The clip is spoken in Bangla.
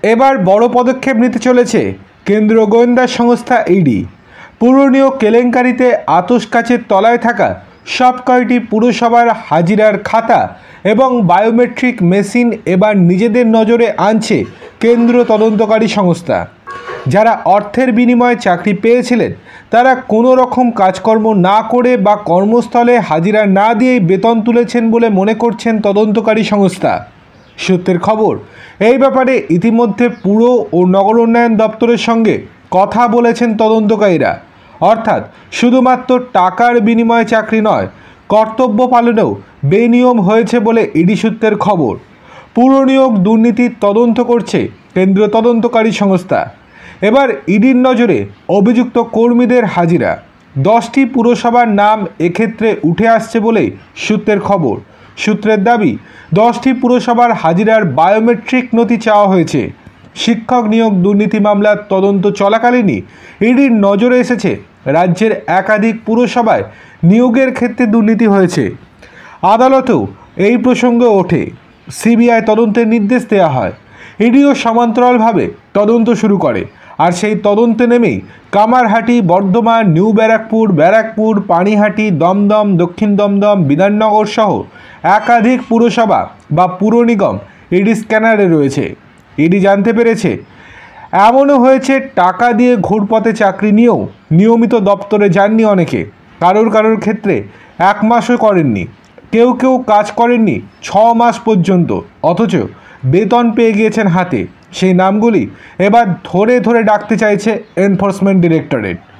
এবার বড় পদক্ষেপ নিতে চলেছে কেন্দ্রীয় গোয়েন্দা সংস্থা ইডি। পুরনিয়োগ কেলেঙ্কারিতে আতশকাচের তলায় থাকা সব কয়টি পুরসভার হাজিরার খাতা এবং বায়োমেট্রিক মেশিন এবার নিজেদের নজরে আনছে কেন্দ্রীয় তদন্তকারী সংস্থা। যারা অর্থের বিনিময়ে চাকরি পেয়েছিলেন তারা কোনো রকম কাজকর্ম না করে বা কর্মস্থলে হাজিরা না দিয়েই বেতন তুলেছেন বলে মনে করছেন তদন্তকারী সংস্থা। সূত্রের খবর, এই ব্যাপারে ইতিমধ্যে পুর ও নগর উন্নয়ন দপ্তরের সঙ্গে কথা বলেছেন তদন্তকারীরা। অর্থাৎ শুধুমাত্র টাকার বিনিময়ে চাকরি নয়, কর্তব্য পালনেও বেনিয়ম হয়েছে বলে ইডি সূত্রের খবর। পুরনিয়োগ দুর্নীতির তদন্ত করছে কেন্দ্রীয় তদন্তকারী সংস্থা। এবার ইডির নজরে অভিযুক্ত কর্মীদের হাজিরা। 10টি পুরসভার নাম এক্ষেত্রে উঠে আসছে বলেই সূত্রের খবর। সূত্রের দাবি, 10টি পুরসভার হাজিরার বায়োমেট্রিক নথি চাওয়া হয়েছে। শিক্ষক নিয়োগ দুর্নীতি মামলার তদন্ত চলাকালীনই ইডির নজরে এসেছে রাজ্যের একাধিক পুরসভায় নিয়োগের ক্ষেত্রে দুর্নীতি হয়েছে। আদালতেও এই প্রসঙ্গে ওঠে। সিবিআই তদন্তের নির্দেশ দেওয়া হয়। ইডিও সমান্তরালভাবে তদন্ত শুরু করে। আর সেই তদন্তে নেমেই কামারহাটি, বর্ধমান, নিউ ব্যারাকপুর, ব্যারাকপুর, পানিহাটি, দমদম, দক্ষিণ দমদম, বিধাননগর সহ একাধিক পুরসভা বা পুর নিগম ইডি স্ক্যানারে রয়েছে। ইডি জানতে পেরেছে এমনও হয়েছে টাকা দিয়ে ঘুরপথে চাকরি নিয়েও নিয়মিত দপ্তরে যাননি অনেকে। কারোর ক্ষেত্রে 1 মাসও করেননি, কেউ কাজ করেননি 6 মাস পর্যন্ত, অথচ বেতন পেয়ে গিয়েছেন হাতে। সেই নামগুলি এবার ধরে ডাকতে চাইছে এনফোর্সমেন্ট ডিরেক্টরেট।